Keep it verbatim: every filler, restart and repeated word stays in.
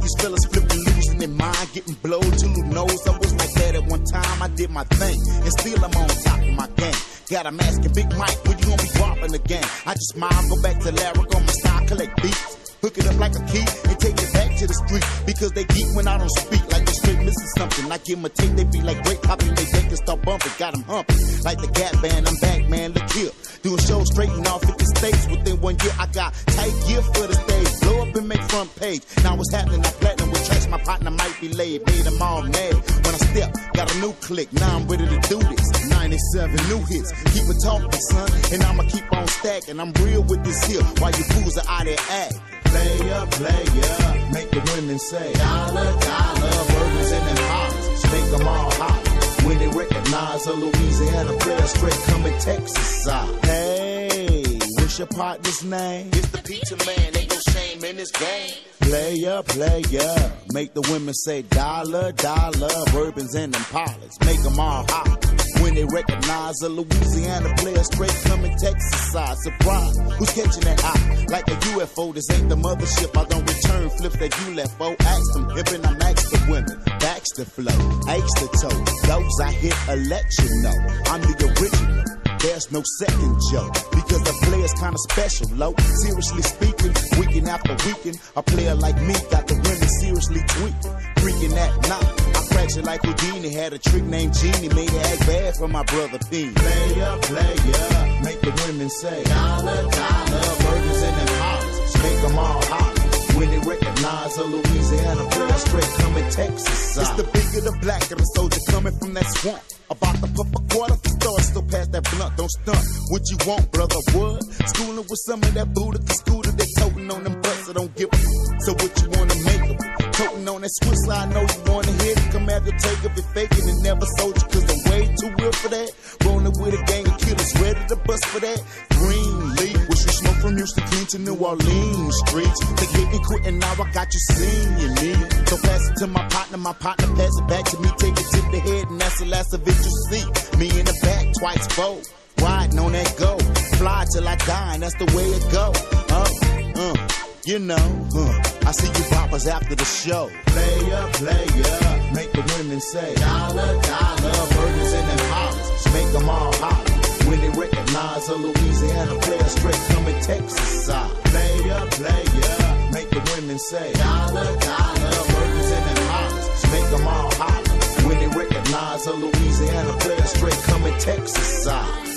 these fellas flipping, losing their mind, getting blowed to who knows. I was like that at one time, I did my thing, and still I'm on top of my game. Got a mask and Big Mike, when you gonna be dropping again? I just smile, go back to Larry on my style, collect beats. Hook it up like a key and take it back to the street. Because they geek when I don't speak, like they straight missing something. I give them a tape, they be like great popping, they take and start bumping. Got them humping, like the Gap Band, I'm back, man, look here. Doing shows straight in all fifty states. Within one year, I got tight gear for the stage. Blow up and make front page. Now what's happening, I platinum with tracks, my partner might be laid. Made them all mad. When I step, got a new click, now I'm ready to do this. ninety-seven new hits, keep it talking, son. And I'ma keep on stacking, I'm real with this here. While you fools are out there act. Player, player, make the women say dollar, dollar, burgers and them hollers, make them all holler. When they recognize a Louisiana player straight coming Texas side. Hey, what's your partner's name? It's the Pizza Man, ain't no shame in this game. Player, player, make the women say dollar, dollar, bourbons and them pilots, make them all holler. When they recognize a Louisiana player straight coming Texas side. Surprise, who's catching that eye? Like a U F O, this ain't the mothership. I don't return flips that you left, oh. Ask them, hippin', I'm ask the women. Backs the flow, aches the toe. Those I hit, I let you know. I'm the original. There's no second joke, because the player's kinda special, low. Seriously speaking, weekend after weekend, a player like me got the women seriously tweaking. Freaking that knock, I fractured like Houdini. Had a trick named Genie, made it act bad for my brother P. Player, player, make the women say dollar, dollar, burgers and them hollers, make them all holler. When they recognize a Louisiana player straight coming Texas side. It's the bigger, the blacker, the soldier coming from that swamp. About to pop a quarter for stars, still past that blunt, don't stunt. What you want, brother, what? Schooling with some of that Buddha, the scooter, they toting on them butts, I don't give a f. So what you wanna make them? Toting on that Swiss, I know you wanna hit it. Come have your take of it, faking and never sold you, cause I'm way too real for that. Rolling with a gang of killers, ready to bust for that. Green leaf, wish you smoke from Houston, clean to New Orleans streets. They hit and quit and now I got you seeing you need. So pass it to my partner, my partner pass it back to me. Take it to the head and that's the last of it you see. Me in the back, twice fold, riding on that go. Fly till I die and that's the way it go. Uh, uh, you know, uh, I see you boppers after the show. Player, player, make the women say dollar, dollar, burgers and them hollers, make them all holler. When they recognize a Louisiana player straight coming Texas side. Player, player, make the women say dollar, dollar, burgers and them hollers, make them all holler. When they recognize a Louisiana player straight coming Texas side.